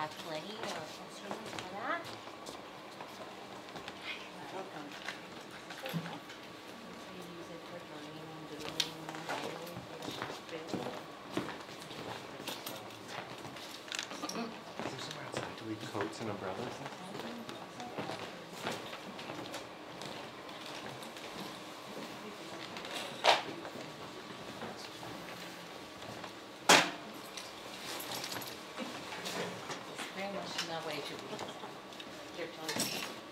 have plenty of instruments for that. Welcome. We use it for drawing and doodling and writing for the shop, really. Is there somewhere outside to leave coats and umbrellas? No way to be. Your choice.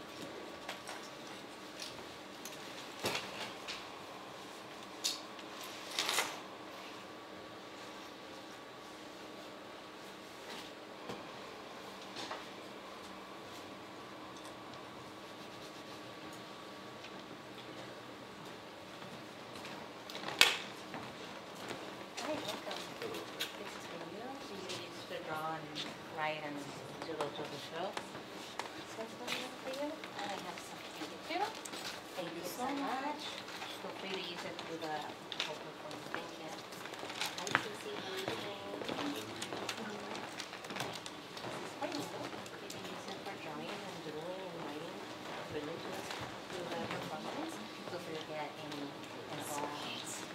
Hi, welcome. This is for you. You used to draw and write and to go to the show. So it's going to for you. And I have some for you too. Thank you so much. Feel free to use it through the whole performance. Thank you. Hi, Susie. How are you doing? This is for you. You can use it for drawing and doodling and writing. Really just through the performance. Feel free to get any pencil items.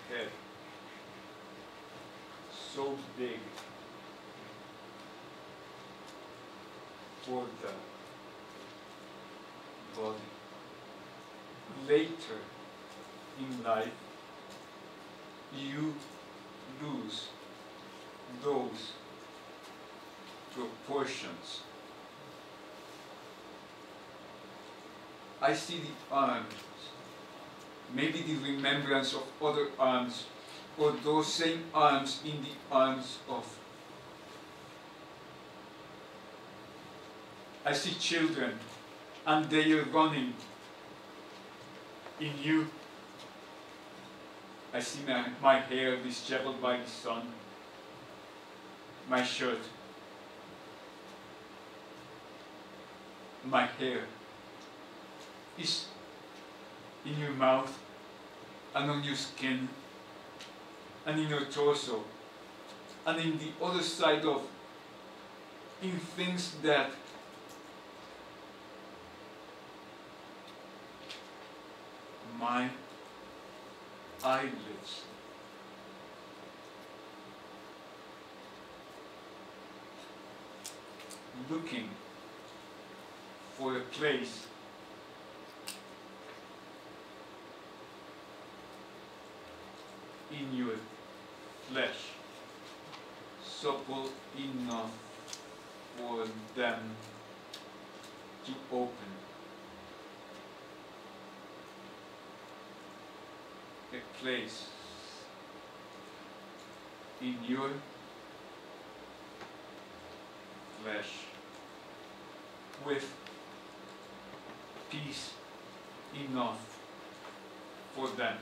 head, so big for the body. Later in life, you lose those proportions. I see the arms, maybe the remembrance of other arms, or those same arms in the arms of. I see children, and they are running. In you, I see my hair disheveled by the sun, my shirt, my hair is in your mouth and on your skin and in your torso and in the other side of, in things that my eyelids looking for a place in your flesh, supple enough for them to open. A place in your flesh with peace enough for them.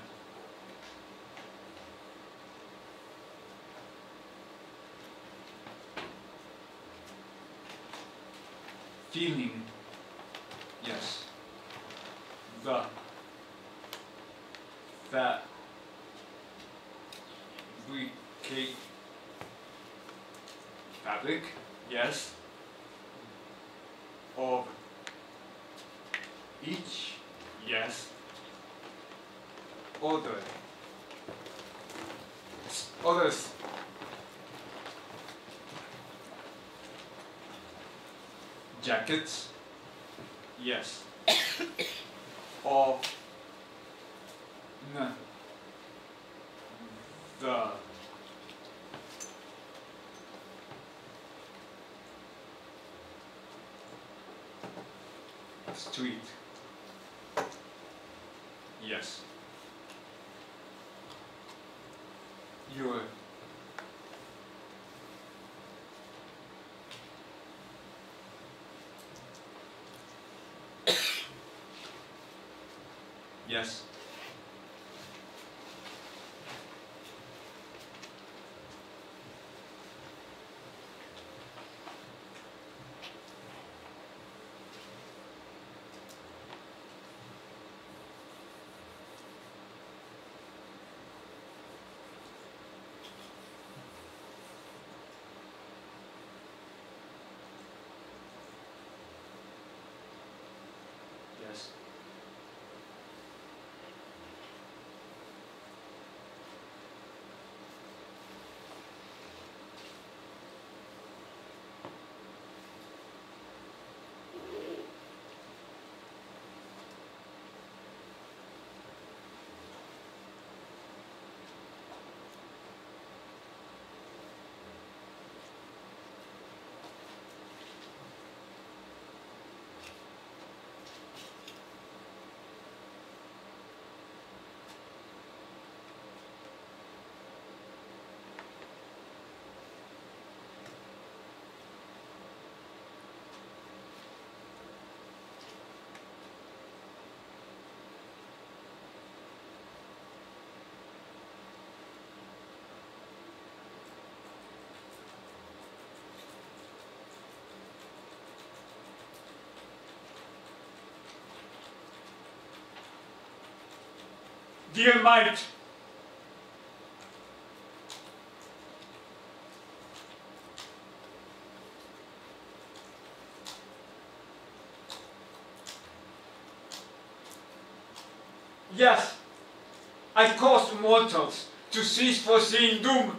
Feeling, yes, the fabric, yes, of each, yes, others, jackets, yes, of the street, yes, your yes. Yes. Dear might, yes, I caused mortals to cease foreseeing doom.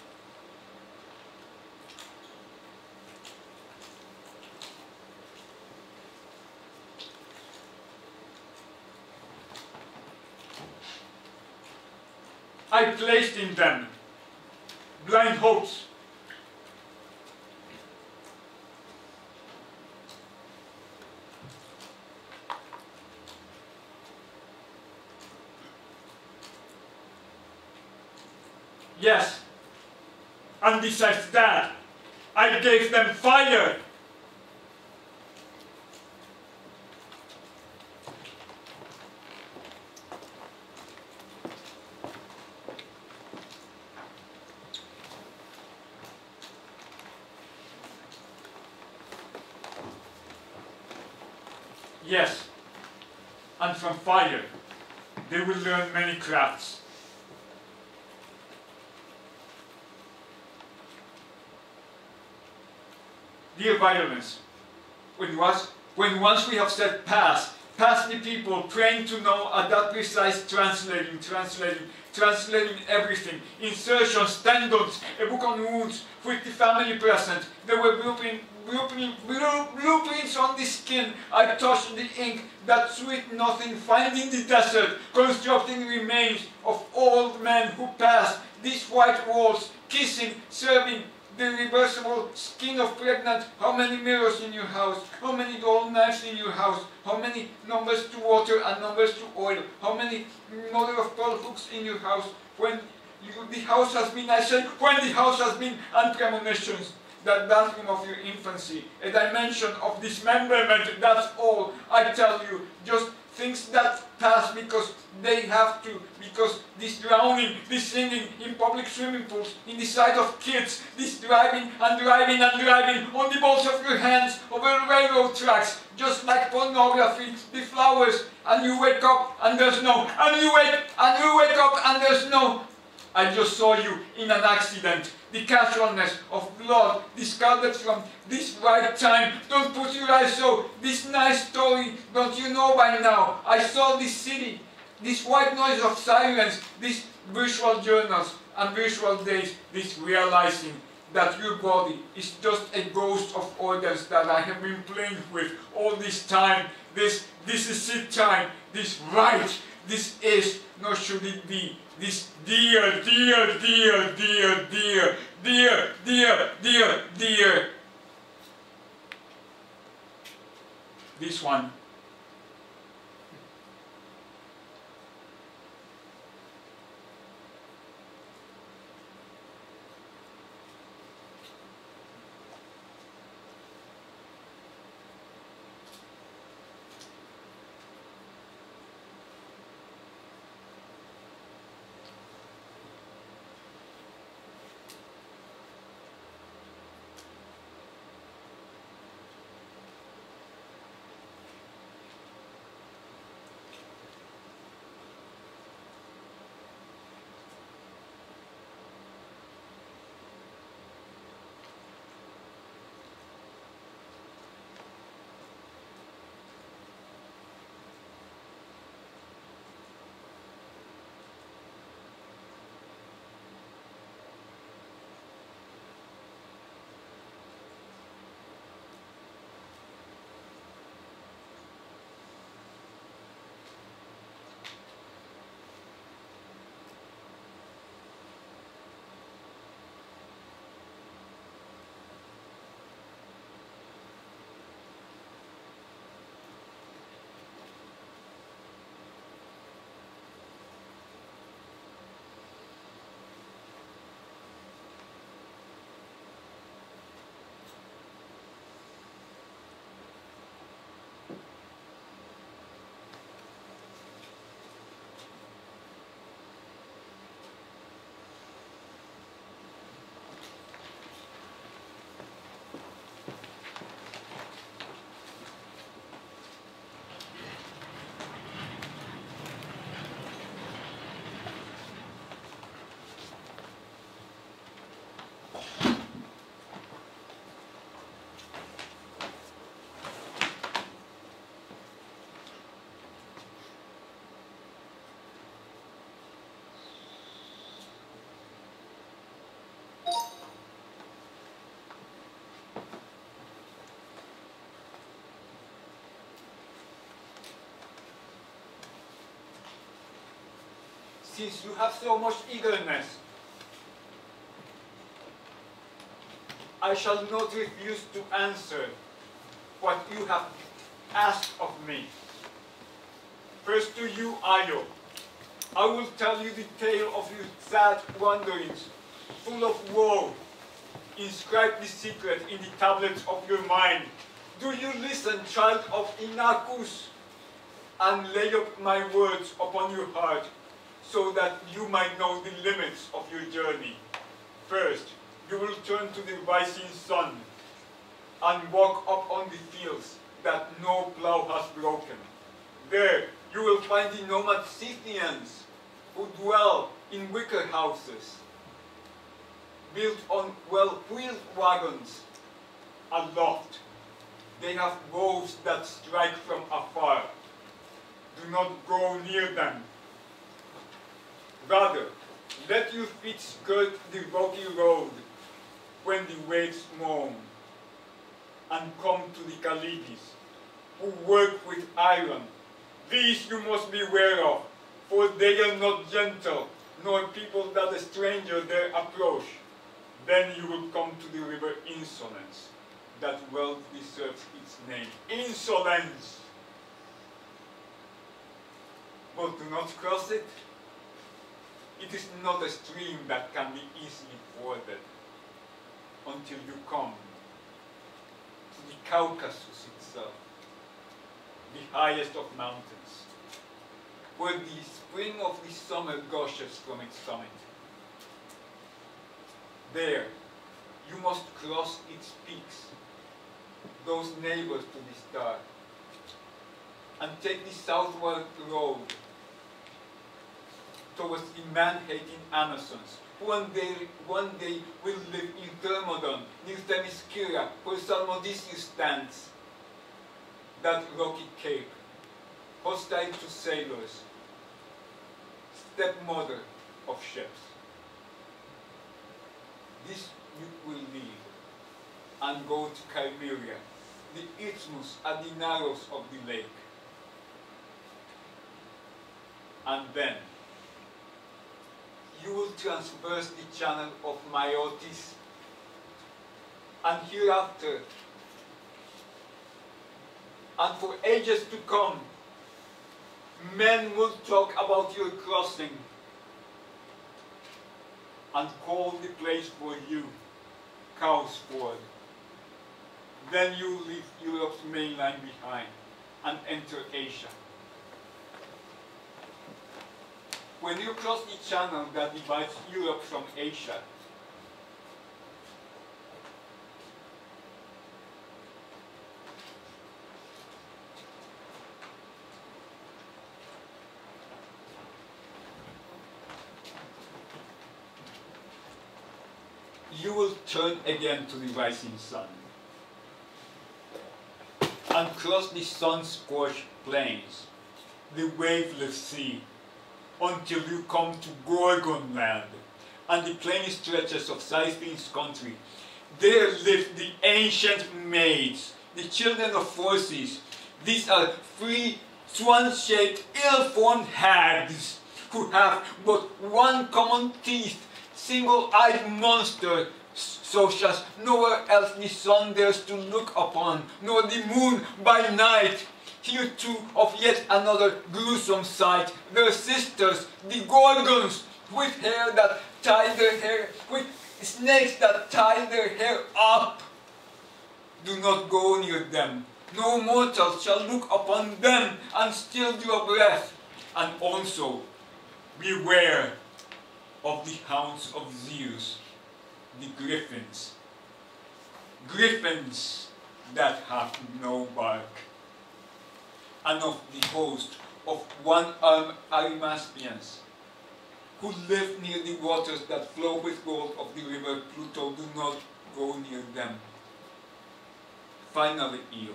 I placed in them blind hopes. Yes, and besides that, I gave them fire. Yes, and from fire, they will learn many crafts. Dear violence, when once we have said pass the people praying to know at that precise translating everything, insertions, tendons, a book on wounds, with the family present, there were blueprints on the skin. I touched the ink, that sweet nothing, finding the desert, constructing remains of old men who passed these white walls, kissing, serving, the reversible skin of pregnant. How many mirrors in your house? How many gold knives in your house? How many numbers to water and numbers to oil? How many mother of pearl hooks in your house? When the house has been, I said, when the house has been, and premonitions, that bathroom of your infancy, a dimension of dismemberment, that's all. I tell you, just things that pass because they have to, because this drowning, this singing in public swimming pools, in the sight of kids, this driving and driving and driving on the balls of your hands over railroad tracks, just like pornography, the flowers, and you wake up and there's no, and you wake up and there's no. I just saw you in an accident. The casualness of blood discarded from this right time. Don't put your eyes so. This nice story, don't you know by now? I saw this city, this white noise of silence, these visual journals and visual days, this realizing that your body is just a ghost of organs that I have been playing with all this time. This is it time. This right. This is, nor should it be. This dear, dear, dear, dear, dear, dear, dear, dear, dear. This one. since you have so much eagerness, I shall not refuse to answer what you have asked of me. First to you, Ayo, I will tell you the tale of your sad wanderings, full of woe. Inscribe the secret in the tablets of your mind. Do you listen, child of Inachus, and lay up my words upon your heart, so that you might know the limits of your journey. First, you will turn to the rising sun, and walk up on the fields that no plough has broken. There, you will find the nomad Scythians, who dwell in wicker houses, built on well-wheeled wagons. Aloft, they have bows that strike from afar. Do not go near them. Rather, let your feet skirt the rocky road when the waves moan, and come to the Khalidis, who work with iron. These you must beware of, for they are not gentle, nor people that a stranger dare approach. Then you will come to the river Insolence, that well deserves its name. Insolence! But do not cross it. It is not a stream that can be easily forded until you come to the Caucasus itself, the highest of mountains, where the spring of the summer gushes from its summit. There, you must cross its peaks, those neighbors to the star, and take the southward road towards the man-hating Amazons, who one day will live in Thermodon, near Themyscira, where Salmodicius stands, that rocky cape, hostile to sailors, stepmother of ships. This you will leave, and go to Chimera, the isthmus at the narrows of the lake. And then, you will traverse the channel of Maiotis, and hereafter, and for ages to come, men will talk about your crossing and call the place for you Cowsford. Then you leave Europe's mainland behind and enter Asia. When you cross the channel that divides Europe from Asia, you will turn again to the rising sun and cross the sun-scorched plains, the waveless sea, until you come to Gorgon land and the plain stretches of Scythian's country. There live the ancient maids, the children of Phorcys. These are free, swan-shaped, ill-formed hags who have but one common teeth, single-eyed monster, such as nowhere else the sun dares to look upon, nor the moon by night. Here too of yet another gruesome sight, their sisters, the Gorgons, with hair that tie their hair, with snakes that tie their hair up. Do not go near them. No mortal shall look upon them and still your breath. And also, beware of the hounds of Zeus, the griffins. Griffins that have no bark. And of the host of one-armed Arimaspians, who live near the waters that flow with gold of the river Pluto. Do not go near them. Finally, Io,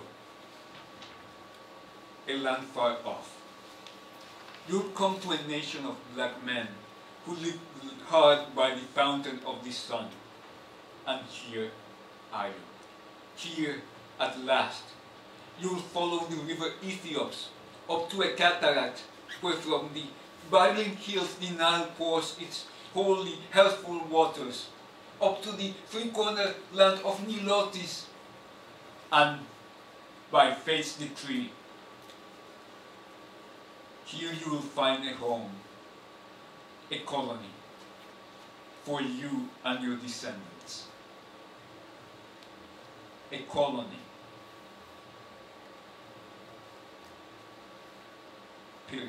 a land far off. You come to a nation of black men who live hard by the fountain of the sun. And here, Io, here at last, you will follow the river Ethiops up to a cataract where from the Vibrant hills the Nile pours its wholly healthful waters up to the three-cornered land of Nilotis, and by fate's decree, here you will find a home, a colony, for you and your descendants. A colony. Period.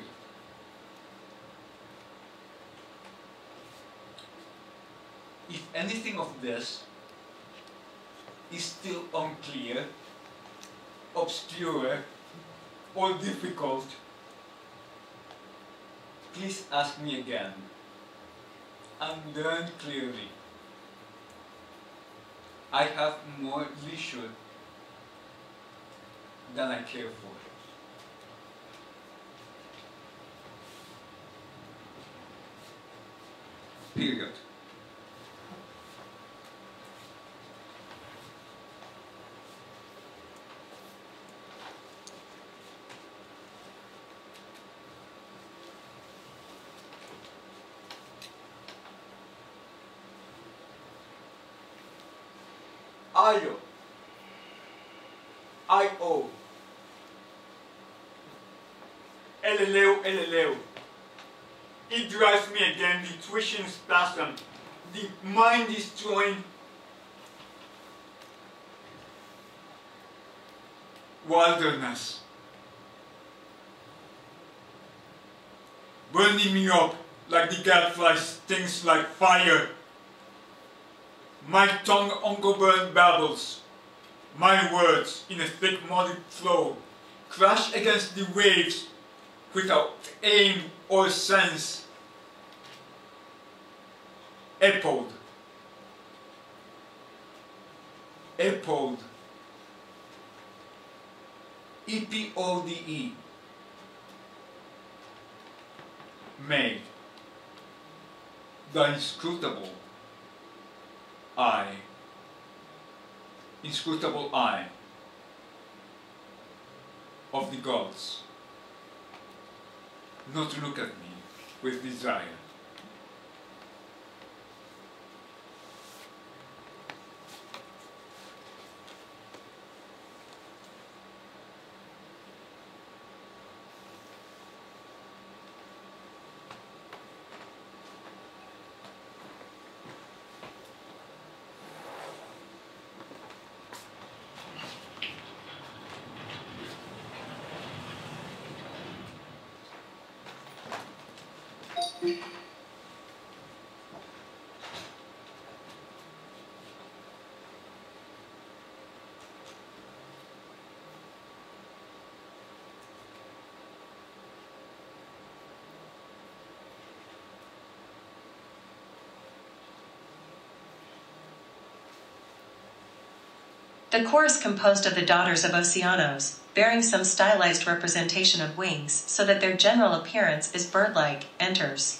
If anything of this is still unclear, obscure, or difficult, please ask me again and learn clearly. I have more leisure than I care for. Period. I-O. Eleleu. It drives me again, the tuition spasm, the mind-destroying wilderness. Burning me up like the gadfly stings like fire. My tongue ungoverned babbles. My words, in a thick muddy flow, crash against the waves without aim or sense. Epode. E-P-O-D-E. Made. The inscrutable eye of the gods, not to look at me with desire. The chorus composed of the daughters of Oceanos, bearing some stylized representation of wings so that their general appearance is bird-like, enters.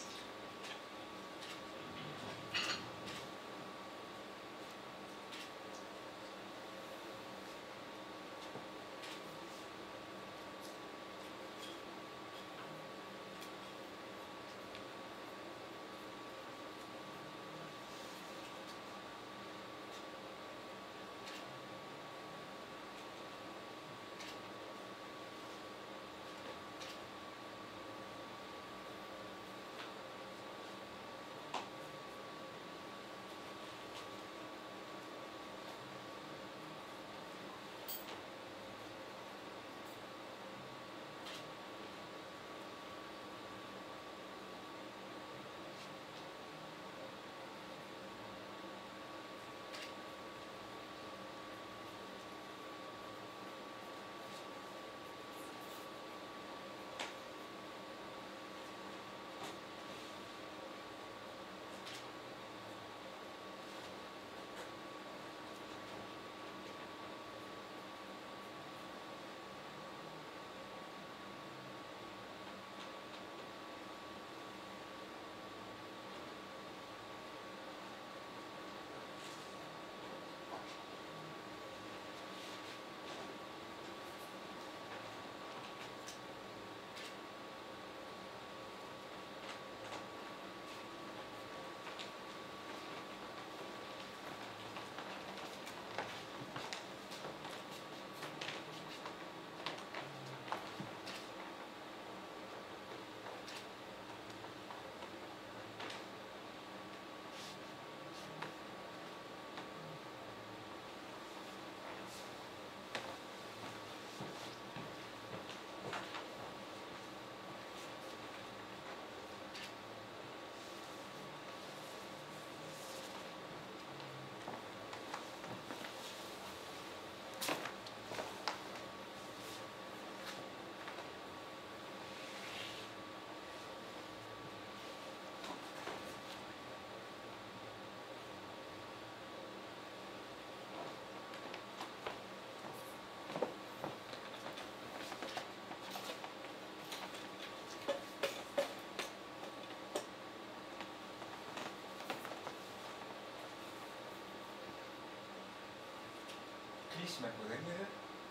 Please, ¿me pueden leer?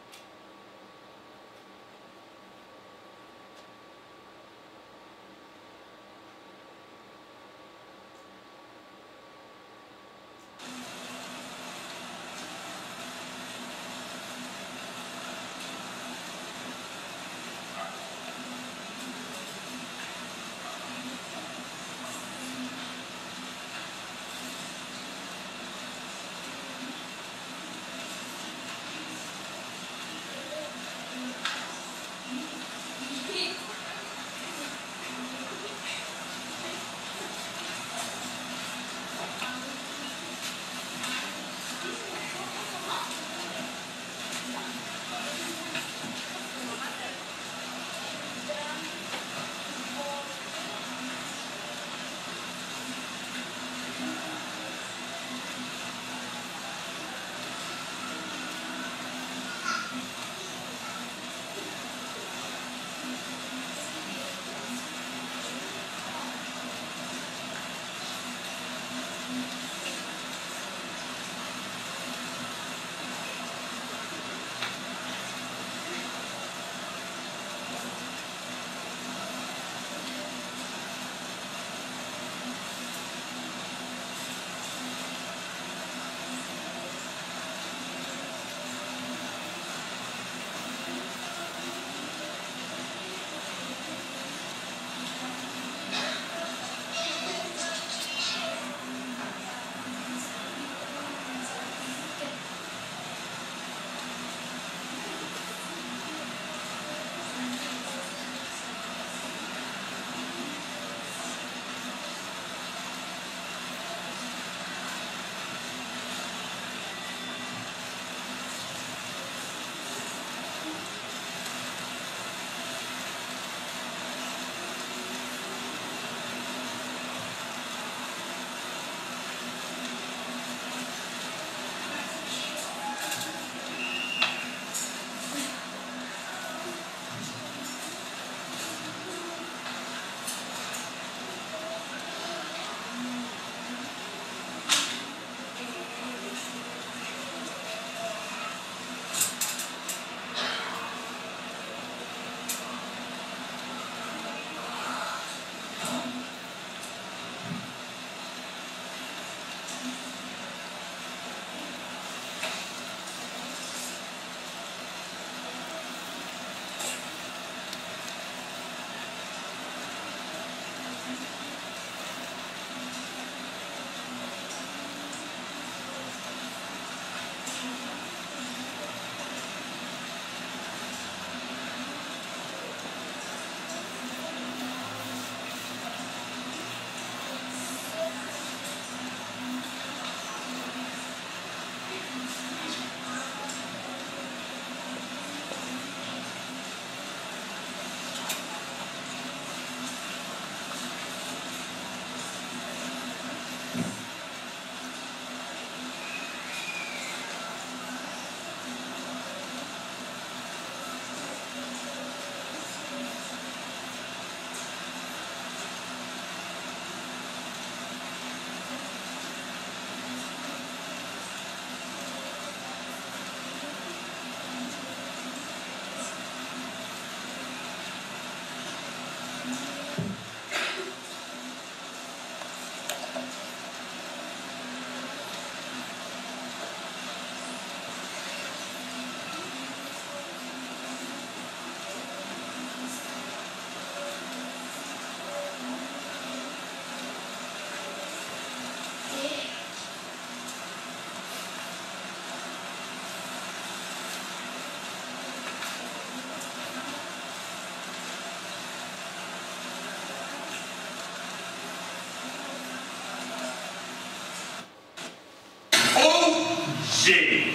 J.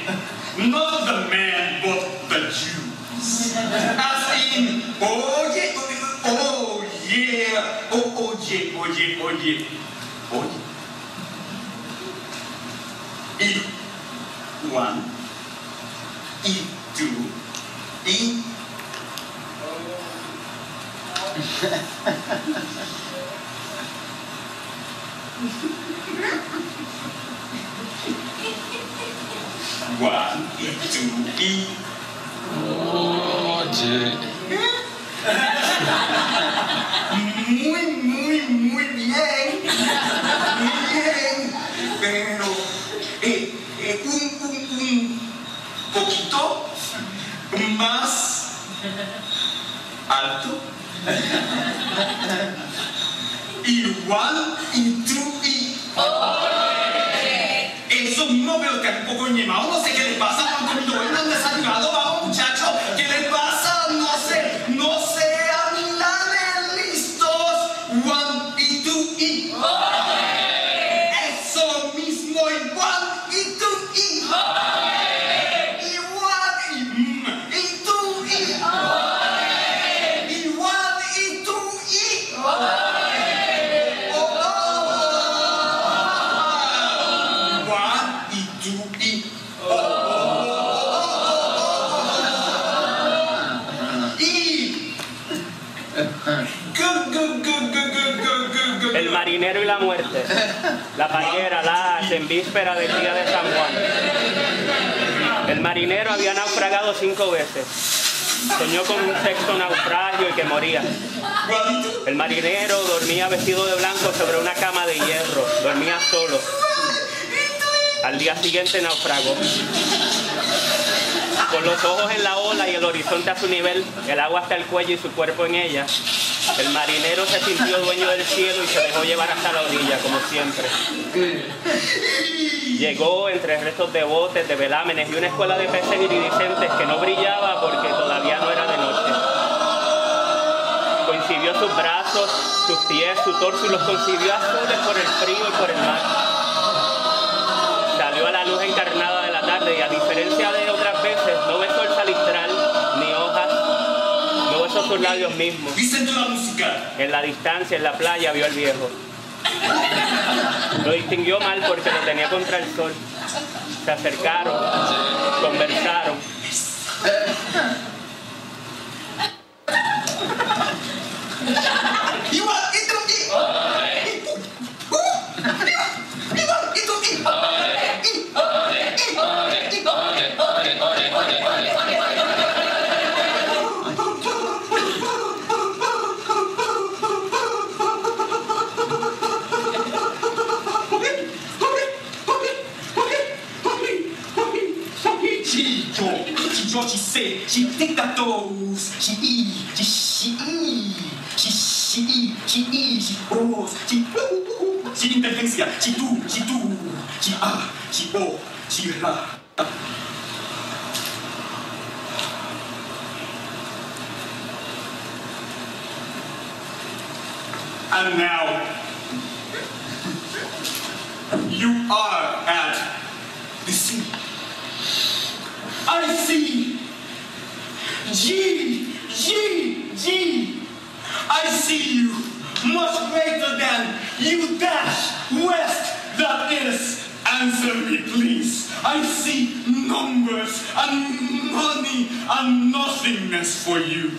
Not the man, but the Jews. As in, oh yeah, oh yeah, oh yeah, oh yeah, oh yeah, oh yeah. E1, E2, E. one, y two, y. Oye. Muy bien. Muy bien. Pero un poquito más alto. Y one, y two, y. Eso mismo, pero que un poco ñemado. No sé qué les pasa. ¿Han comido hoy? ¿No han desayunado? Vamos, muchachos. ¿Qué les pasa? No sé. A mi lado, listos. One, y two, y. Eso mismo, y one, y two, y. Y one, y two, y. Y one, y two, y. El marinero y la muerte. La paguera, en víspera del día de San Juan. El marinero había naufragado 5 veces. Soñó con un sexto naufragio y que moría. El marinero dormía vestido de blanco sobre una cama de hierro. Dormía solo. Al día siguiente naufragó. Con los ojos en la ola y el horizonte a su nivel, el agua hasta el cuello y su cuerpo en ella, el marinero se sintió dueño del cielo y se dejó llevar hasta la orilla, como siempre. Llegó entre restos de botes, de velámenes y una escuela de peces iridiscentes que no brillaba porque todavía no era de noche. Concibió sus brazos, sus pies, su torso y los concibió azules por el frío y por el mar. Salió a la luz encarnada de la tarde y, a diferencia de otras veces, no besó el salitral ni hojas, no besó sus labios mismos. En la distancia, en la playa, vio al viejo. Lo distinguió mal porque lo tenía contra el sol. Se acercaron, conversaron. Sin inteligencia, si tú, si a, si o, si ra. And now, you are at the sea. I see. G. I see you, much greater than you dash west, that is. Answer me, please. I see numbers and money and nothingness for you.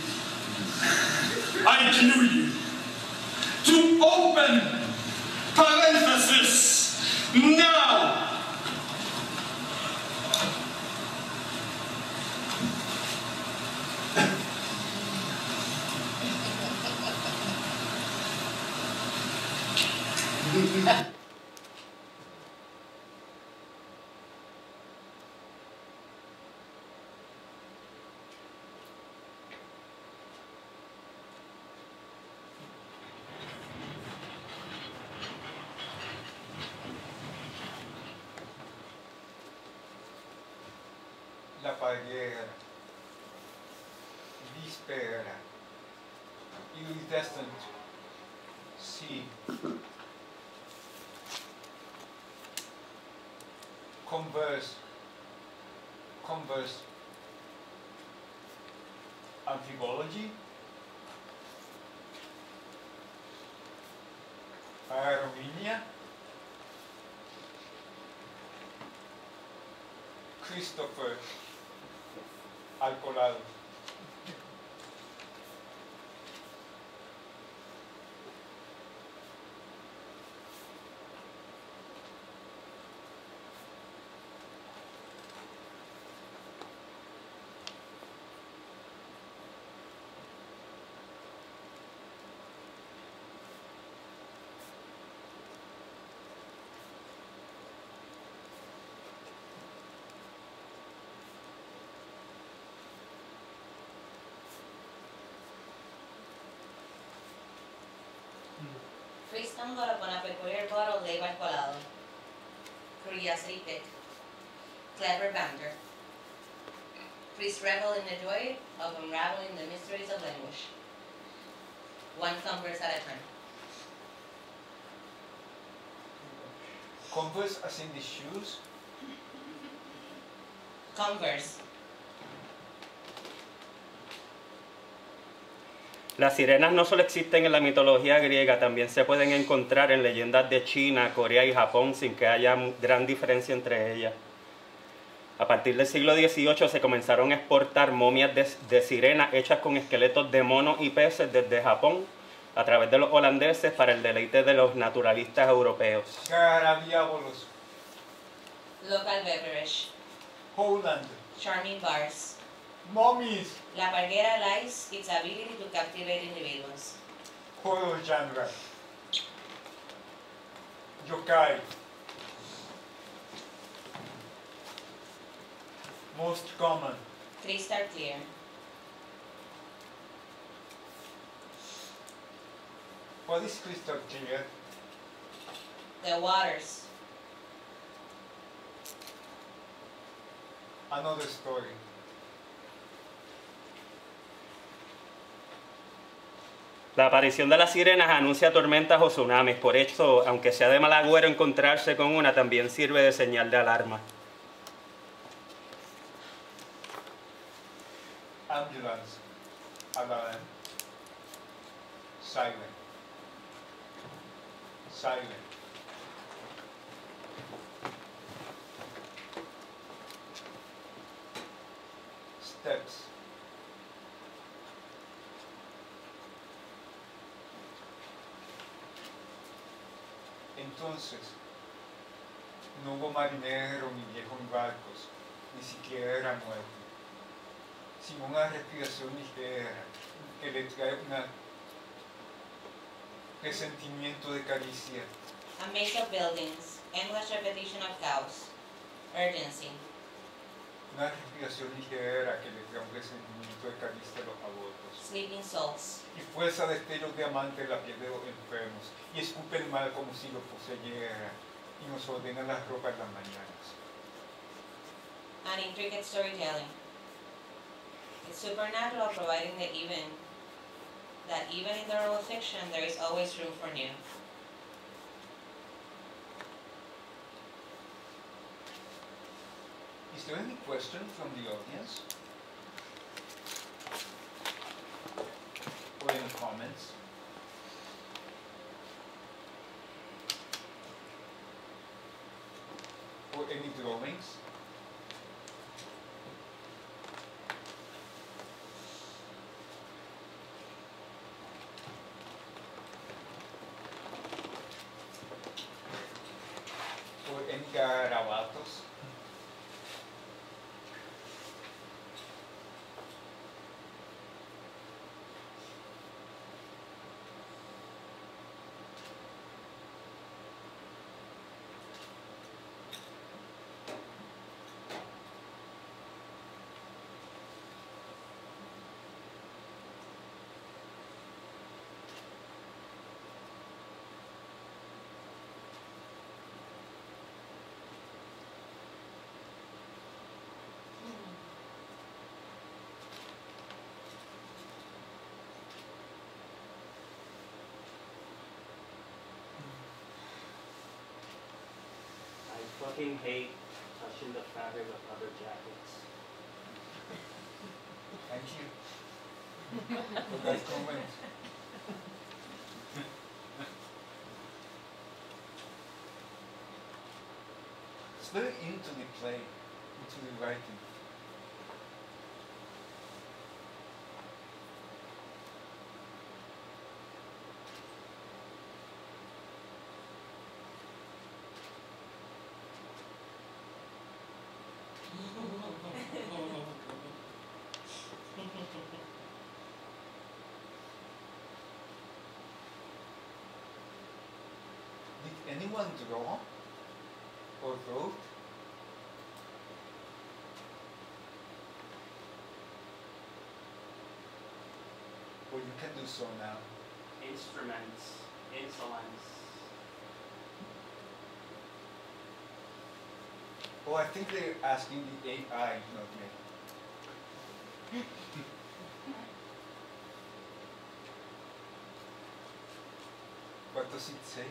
I clue you to open parenthesis now. La paguera, víspera, iridescent sea, converse, amphibology, Aravind, Christopher, alcoholado. Cruz stumbled upon a peculiar bottle laid by colado. Curiosity picked. Clever banter. Cruz reveled in the joy of unraveling the mysteries of language. One converse at a time. Converse as in the shoes? Converse. Las sirenas no solo existen en la mitología griega, también se pueden encontrar en leyendas de China, Corea y Japón sin que haya gran diferencia entre ellas. A partir del siglo XVIII se comenzaron a exportar momias de sirenas hechas con esqueletos de monos y peces desde Japón a través de los holandeses para el deleite de los naturalistas europeos. Garabiábolos. Local beverage. Holland. Charming bars. Mummies. La parguera lies its ability to captivate individuals. Horror genre. Yokai. Most common. Crystal clear. What is crystal clear? The waters. Another story. La aparición de las sirenas anuncia tormentas o tsunamis, por eso, aunque sea de mal agüero encontrarse con una, también sirve de señal de alarma. Ambulance. Alarm. Silent. Silent. Steps. Entonces, no hubo marinero ni viejo en barcos, ni siquiera muerte, sino una respiración ligera que le trae un presentimiento de caricia. A maze of buildings. Endless repetition of cows. Urgency. Una respiración ligera que le trae un presentimiento de caricia a los abortos. Sleeping souls. Y fuerza de destellos de amante en la piel de los enfermos, y escupe el mal como si lo poseyera, y nos ordena las ropas en las mañanas. And intricate storytelling. It's supernatural, providing that even in the realm of fiction there is always room for new. Is there any question from the audience? Or any comments? Or any drawings? Or any garabatos? I fucking hate touching the fabric of other jackets. Thank you for that comment. It's very into the play, into the writing. Did anyone draw or wrote? Well, you can do so now. Instruments. Insolence. Oh, I think they're asking the AI, not me. What does it say?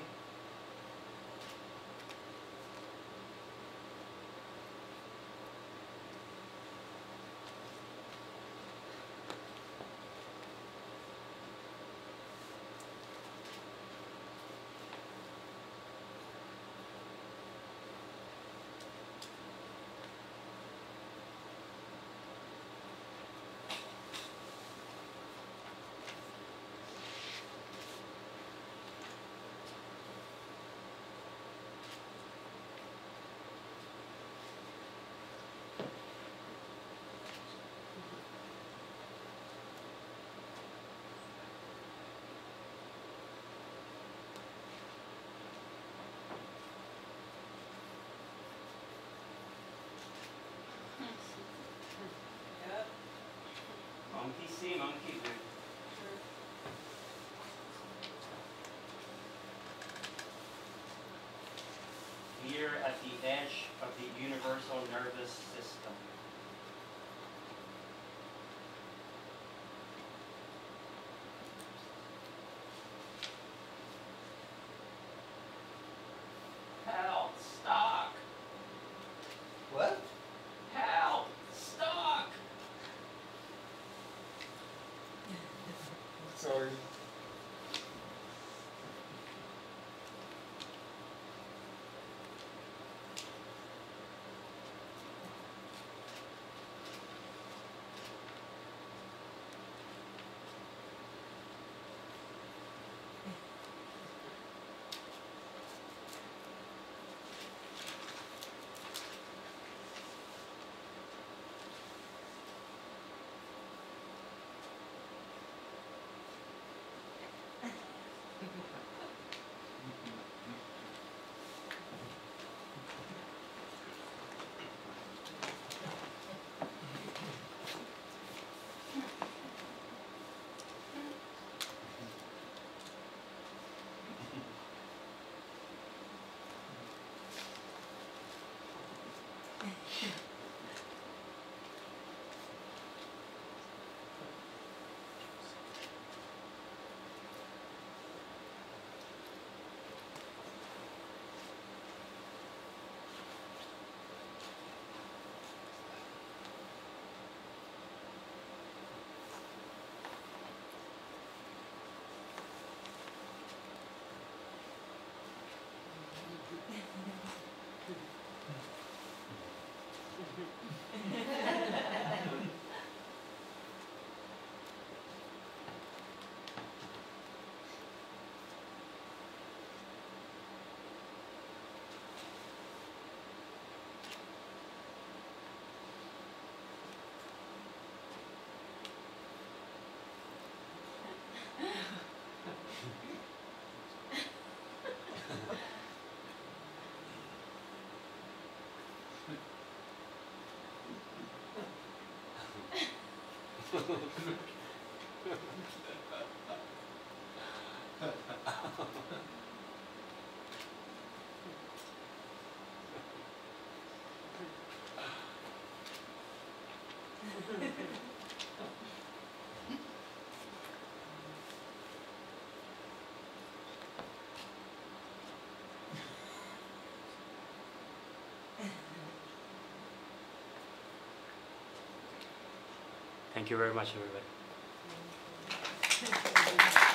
Monkey see, monkey do. Fear at the edge of the universal nervous system. Help, stock. What? Help, stock. Sorry. Thank you very much, everybody.